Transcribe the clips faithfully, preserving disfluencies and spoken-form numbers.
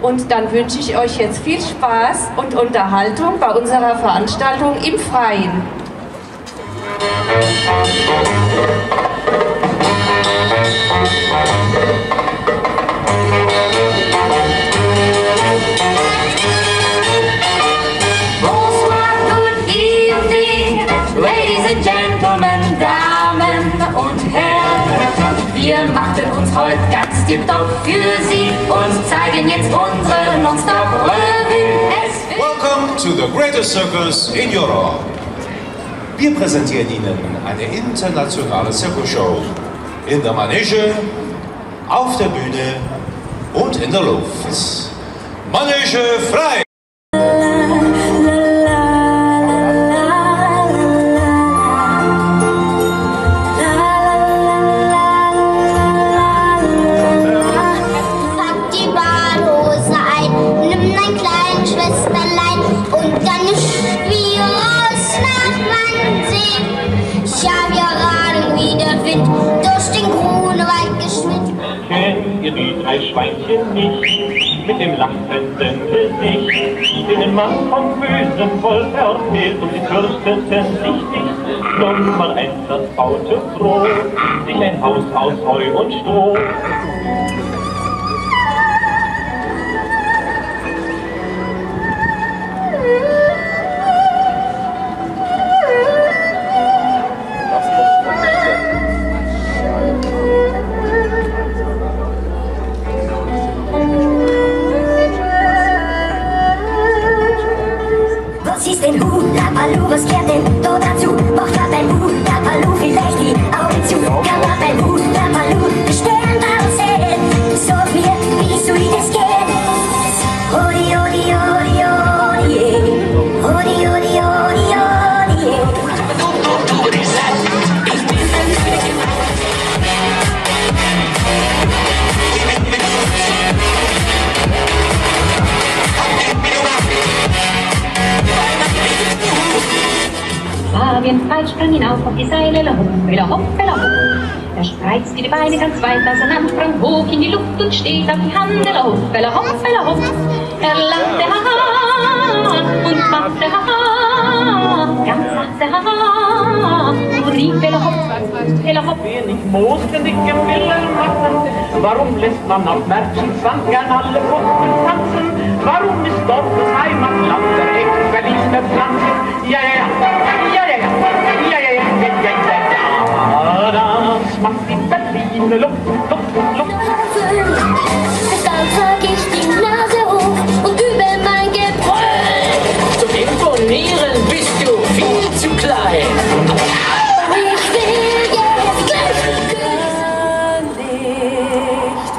Und dann wünsche ich euch jetzt viel Spaß und Unterhaltung bei unserer Veranstaltung im Freien. Bonsoir, good evening, ladies and gentlemen, Damen und Herren. Wir machen uns heute ganz tipptopp für Sie und zeigen jetzt unsere Non-Stop-Revue. Welcome to the greatest circus in Europe. Wir präsentieren Ihnen eine internationale Zirkusshow in der Manege, auf der Bühne und in der Luft. Manege frei! Die drei Schweinchen nicht, mit dem lachenden Gesicht, denen man vom bösen Volk erzählt und sie fürchteten sich nicht. Nummer eins, das baute froh, sich ein Haus aus Heu und Stroh. Was kehrt denn dort dazu? Macht ab ein Hula Palu vielleicht die Augen zu. Kann ab ein Hula Palu die Sterne draus sehen. So mir, wie sweet es geht. Odi, odi, odi, odi, yeah. Odi, odi, odi, odi, yeah. Fabian Fall sprang hinauf auf die Seile, hopp, hopp, hopp, hopp. Er spreizte die Beine ganz weit auseinander, sprang hoch in die Luft und steht auf die Hand, hopp, hopp, hopp. Er lachte, haha, und machte, haha, ganz sachte, haha, und rief, hopp, hopp. Wer nicht moosgenicken will er machen, warum lässt man auf Märchenzwang gern alle Puppen tanzen? Warum ist dort das Heimatland der echten Berliner Pflanzen? Ja, ja, ja, ja, ja, ja, ja, ja, ja, ja, ja, ja, das macht die Berliner Luft, Luft, Luft. Dann trag ich die Nase hoch und übe mein Gebrüll. Zum Imponieren bist du viel zu klein. Ich will jetzt gleich kann nicht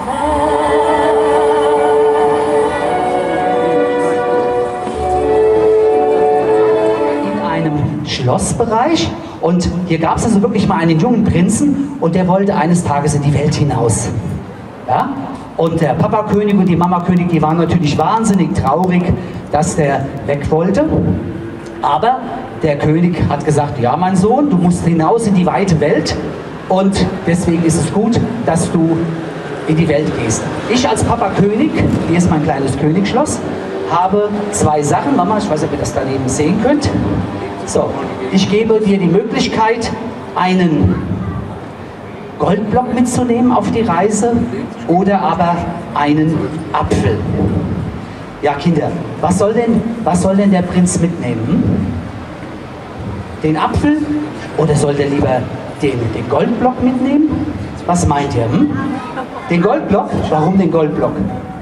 in einem Schlossbereich und hier gab es also wirklich mal einen jungen Prinzen und der wollte eines Tages in die Welt hinaus. Ja? Und der Papakönig und die Mamakönig, die waren natürlich wahnsinnig traurig, dass der weg wollte. Aber der König hat gesagt, ja mein Sohn, du musst hinaus in die weite Welt und deswegen ist es gut, dass du in die Welt gehst. Ich als Papakönig, hier ist mein kleines Königsschloss, habe zwei Sachen. Mama, ich weiß nicht, ob ihr das daneben sehen könnt. So, ich gebe dir die Möglichkeit, einen Goldblock mitzunehmen auf die Reise oder aber einen Apfel. Ja, Kinder, was soll denn, was soll denn der Prinz mitnehmen? Den Apfel oder soll der lieber den, den Goldblock mitnehmen? Was meint ihr? Hm? Den Goldblock? Warum den Goldblock?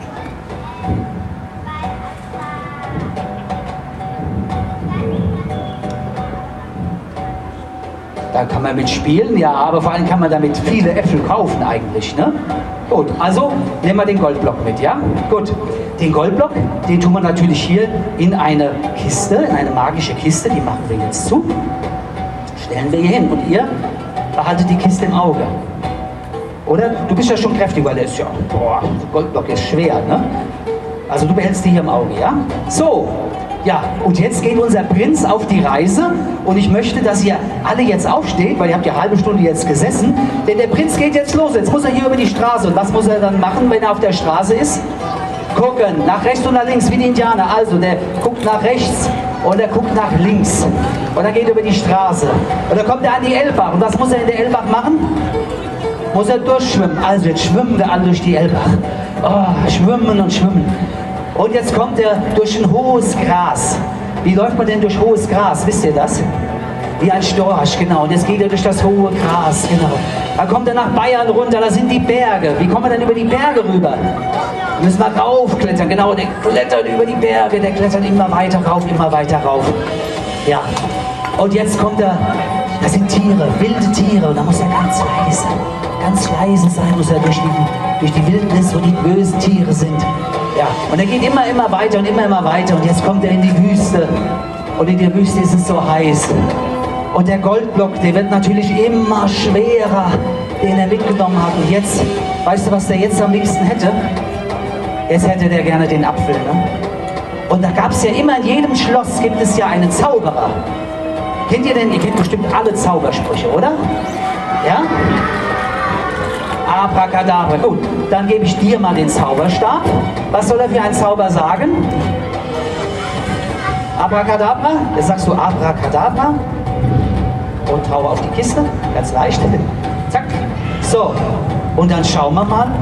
Da kann man mitspielen, ja, aber vor allem kann man damit viele Äpfel kaufen eigentlich, ne? Gut, also nehmen wir den Goldblock mit, ja? Gut, den Goldblock, den tun wir natürlich hier in eine Kiste, in eine magische Kiste, die machen wir jetzt zu. Stellen wir hier hin und ihr behaltet die Kiste im Auge. Oder? Du bist ja schon kräftig, weil der ist ja, boah, Goldblock ist schwer, ne? Also du behältst die hier im Auge, ja? So, ja, und jetzt geht unser Prinz auf die Reise und ich möchte, dass ihr alle jetzt aufsteht, weil ihr habt ja eine halbe Stunde jetzt gesessen, denn der Prinz geht jetzt los, jetzt muss er hier über die Straße und was muss er dann machen, wenn er auf der Straße ist? gucken, nach rechts und nach links, wie die Indianer. Also, der guckt nach rechts und er guckt nach links. Und er geht über die Straße. Und dann kommt er an die Elbach. Und was muss er in der Elbach machen? Muss er durchschwimmen. Also, jetzt schwimmen wir alle durch die Elbach. Oh, schwimmen und schwimmen. Und jetzt kommt er durch ein hohes Gras. Wie läuft man denn durch hohes Gras? Wisst ihr das? Wie ein Storch, genau. Und jetzt geht er durch das hohe Gras, genau. Dann kommt er nach Bayern runter, da sind die Berge. Wie kommen wir denn über die Berge rüber? Da müssen wir raufklettern, genau. Der klettert über die Berge, der klettert immer weiter rauf, immer weiter rauf. Ja. Und jetzt kommt er, das sind Tiere, wilde Tiere. Und da muss er ganz leise, ganz leise sein, muss er durch die, durch die Wildnis, wo die bösen Tiere sind. Ja. Und er geht immer, immer weiter und immer, immer weiter. Und jetzt kommt er in die Wüste. Und in der Wüste ist es so heiß. Und der Goldblock, der wird natürlich immer schwerer, den er mitgenommen hat. Und jetzt, weißt du, was der jetzt am liebsten hätte? Jetzt hätte der gerne den Apfel, ne? Und da gab es ja immer, in jedem Schloss gibt es ja einen Zauberer. Kennt ihr denn, ihr kennt bestimmt alle Zaubersprüche, oder? Ja? Abracadabra. Gut, dann gebe ich dir mal den Zauberstab. Was soll er für einen Zauber sagen? Abracadabra? Jetzt sagst du Abracadabra. Und haue auf die Kiste, ganz leicht. Zack. So, und dann schauen wir mal.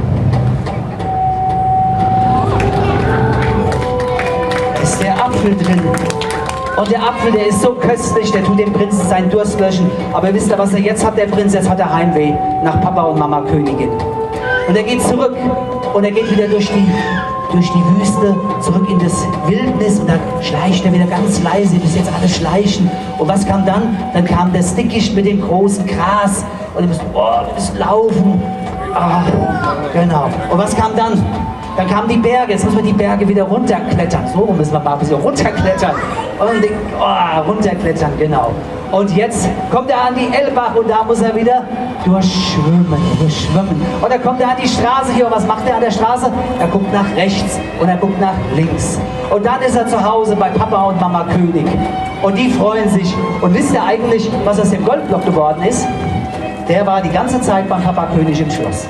Da ist der Apfel drin. Und der Apfel, der ist so köstlich, der tut dem Prinzen seinen Durst löschen. Aber wisst ihr, was er jetzt hat, der Prinz? Jetzt hat er Heimweh nach Papa und Mama Königin. Und er geht zurück und er geht wieder durch die, durch die Wüste, zurück in das Wildnis und dann schleicht er wieder ganz leise, bis jetzt alle schleichen. Und was kam dann? Dann kam das Dickicht mit dem großen Gras und wir müssen, oh, wir müssen laufen. Ah, genau. Und was kam dann? Dann kamen die Berge, jetzt müssen wir die Berge wieder runterklettern. So müssen wir mal ein bisschen runterklettern. Und oh, runterklettern, genau. Und jetzt kommt er an die Elbach und da muss er wieder durchschwimmen, durchschwimmen. Und dann kommt er an die Straße hier. Und was macht er an der Straße? Er guckt nach rechts und er guckt nach links. Und dann ist er zu Hause bei Papa und Mama König. Und die freuen sich. Und wisst ihr eigentlich, was aus dem Goldblock geworden ist? Der war die ganze Zeit beim Papa König im Schloss.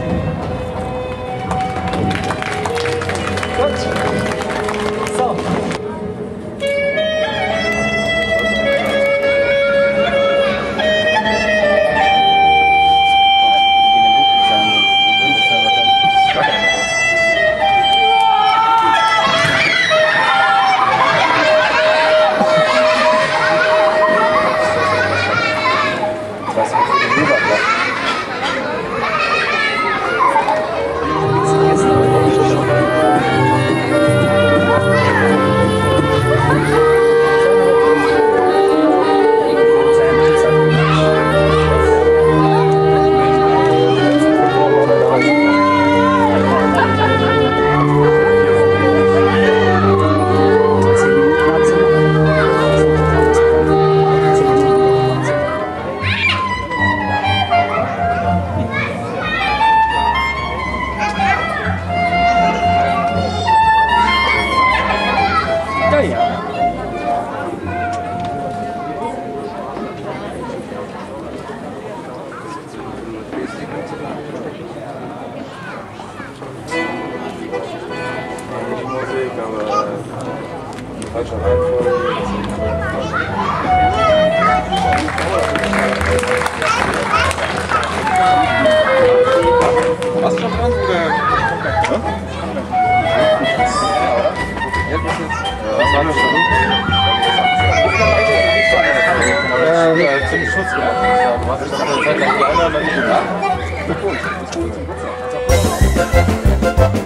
Gut. So. Was schon dran? Oder? Was war das schon? Ja, ziemlich Schutz gemacht. Du hast schon eine Zeit lang die anderen noch nicht gemacht. Gut, gut.